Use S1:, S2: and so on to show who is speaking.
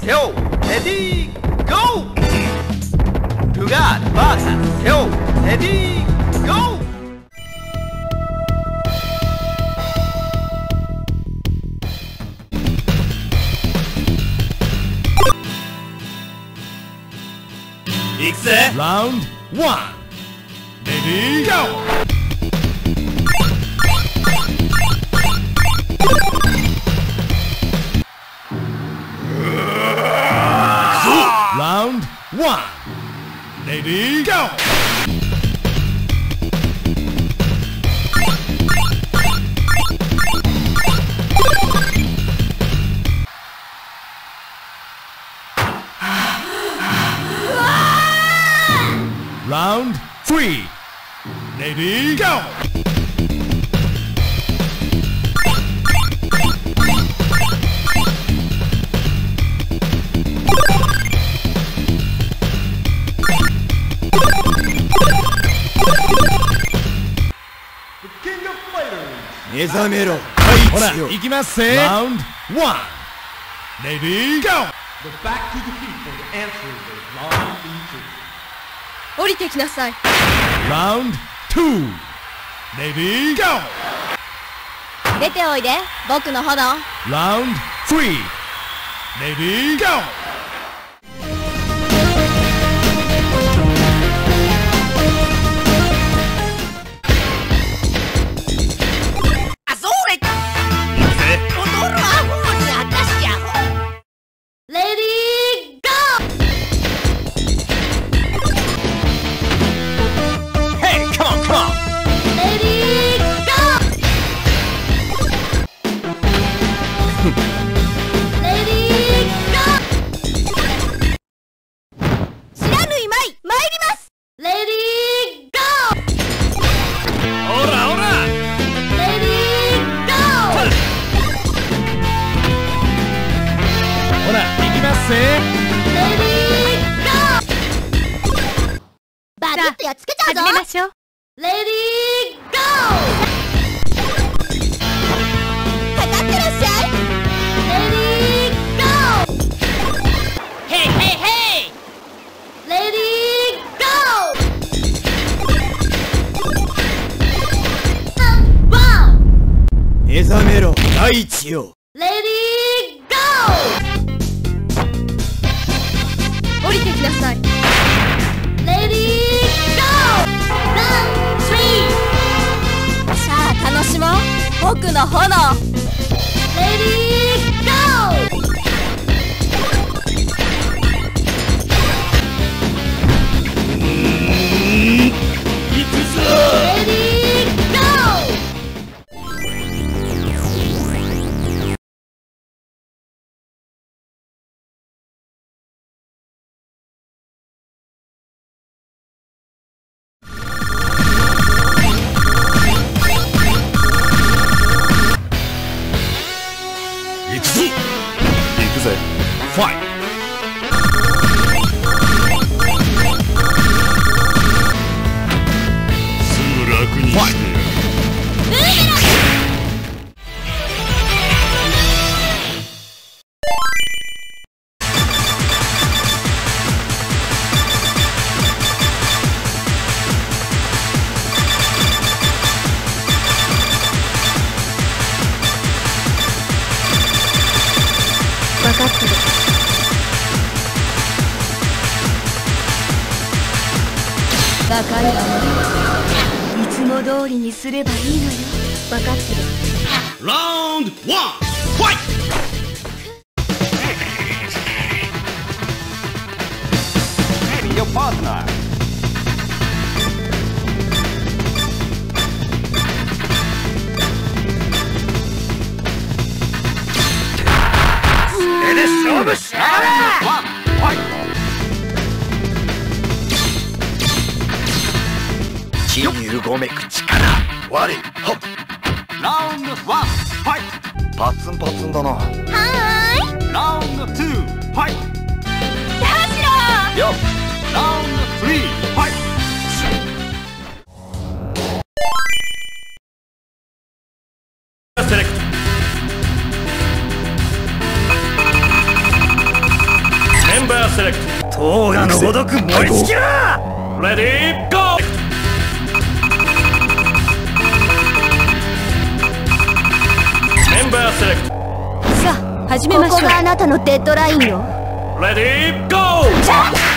S1: 태호 레디 고! 누가 버사 태호 레디 고! 익세
S2: 라운드 1 레디 고! 라운드 1 레디 고! 라운드 3 레디 고!目覚めろほら行きますぜラウンド1レディーゴー
S3: 降りてきなさい
S2: ラウンド2レディーゴー
S3: 出ておいで僕の炎
S2: ラウンド3レディーゴー
S3: バキッとやっつけちゃうぞ。始めましょう。レディーゴー。かかってらっしゃい。レディーゴー。ヘイヘイヘイ。レディーゴー。ワン。
S1: 目覚めろ大地よ。
S3: レディーゴー。降りてきなさい。レディー楽しもう僕の炎レディーゴー
S1: 行くぞ
S3: レディーゴ
S2: ファイすぐ楽にして
S3: 分かってるバカ野郎いつも通りにすればいいのよ分かってる
S2: ラウンド1ファイト
S1: Your partner. It is so much. One, fight. 地をゆごめく力。我、ほっ。ラウンド1、ファイト。パツンパツンだな。は
S3: ーい
S1: ラウンド2、ファイト。
S3: 田代
S1: よっ。ラウンド3、ファイト。セレクト。
S4: セレクト。
S1: 動画のごとく燃え尽きろ。
S4: レディーゴー。メンバーセレクト。
S3: さあ始めましょう。ここがあなたのデッドラインよ。
S4: レディーゴー。